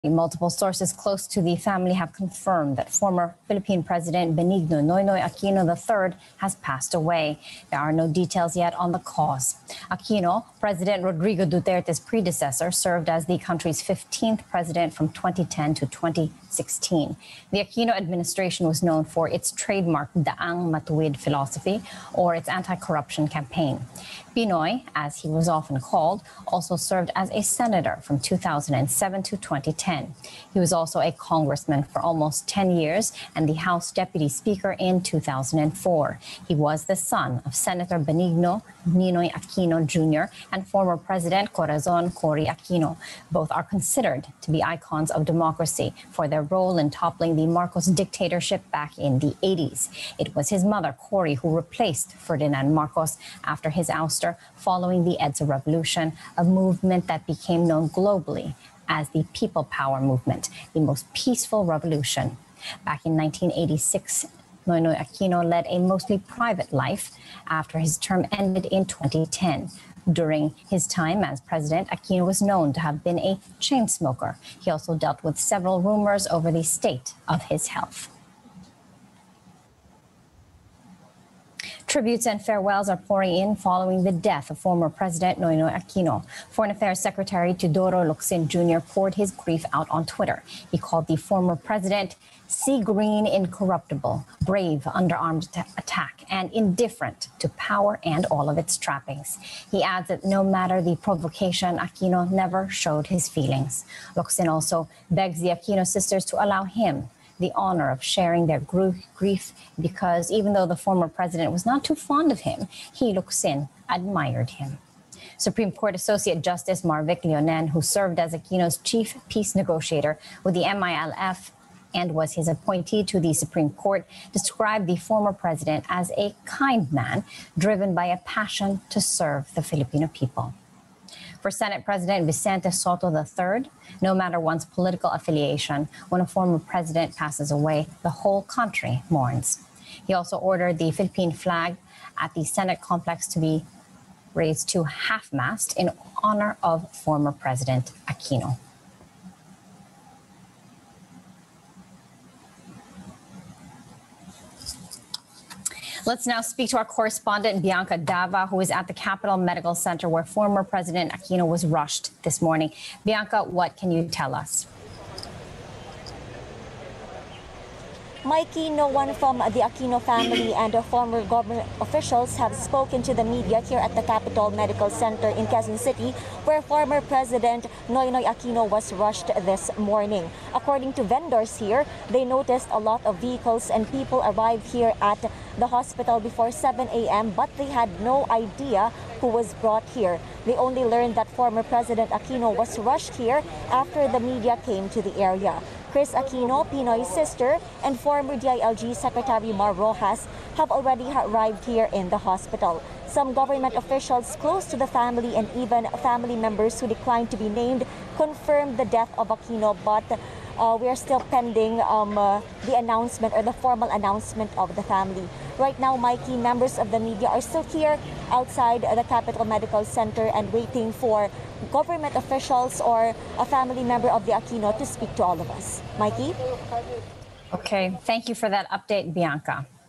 Multiple sources close to the family have confirmed that former Philippine President Benigno Noynoy Aquino III has passed away. There are no details yet on the cause. Aquino, President Rodrigo Duterte's predecessor, served as the country's 15th president from 2010 to 2016. The Aquino administration was known for its trademark Daang Matuwid philosophy, or its anti-corruption campaign. Pinoy, as he was often called, also served as a senator from 2007 to 2010. He was also a congressman for almost 10 years and the House Deputy Speaker in 2004. He was the son of Senator Benigno Ninoy Aquino Jr. and former President Corazon Cory Aquino. Both are considered to be icons of democracy for their role in toppling the Marcos dictatorship back in the 80s. It was his mother, Cory, who replaced Ferdinand Marcos after his ouster following the EDSA Revolution, a movement that became known globally as the People Power Movement, the most peaceful revolution. Back in 1986, Noynoy Aquino led a mostly private life after his term ended in 2010. During his time as president, Aquino was known to have been a chain smoker. He also dealt with several rumors over the state of his health. Tributes and farewells are pouring in following the death of former President Noynoy Aquino. Foreign Affairs Secretary Teodoro Locsin Jr. poured his grief out on Twitter. He called the former president sea green incorruptible, brave under armed attack, and indifferent to power and all of its trappings. He adds that no matter the provocation, Aquino never showed his feelings. Locsin also begs the Aquino sisters to allow him the honor of sharing their grief because even though the former president was not too fond of him, he, Locsin, admired him. Supreme Court Associate Justice Marvic Leonen, who served as Aquino's chief peace negotiator with the MILF and was his appointee to the Supreme Court, described the former president as a kind man driven by a passion to serve the Filipino people. For Senate President Vicente Soto III, no matter one's political affiliation, when a former president passes away, the whole country mourns. He also ordered the Philippine flag at the Senate complex to be raised to half-mast in honor of former President Aquino. Let's now speak to our correspondent, Bianca Dava, who is at the Capital Medical Center where former President Aquino was rushed this morning. Bianca, what can you tell us? Mikey, no one from the Aquino family and former government officials have spoken to the media here at the Capital Medical Center in Quezon City, where former President Noynoy Aquino was rushed this morning. According to vendors here, they noticed a lot of vehicles and people arrived here at the hospital before 7 a.m., but they had no idea who was brought here. They only learned that former President Aquino was rushed here after the media came to the area. Chris Aquino, Pinoy's sister, and former DILG Secretary Mar Rojas have already arrived here in the hospital. Some government officials close to the family and even family members who declined to be named confirmed the death of Aquino, but we are still pending the announcement or the formal announcement of the family. Right now, Mikey, members of the media are still here outside the Capital Medical Center and waiting for government officials or a family member of the Aquino to speak to all of us. Mikey? Okay, thank you for that update, Bianca.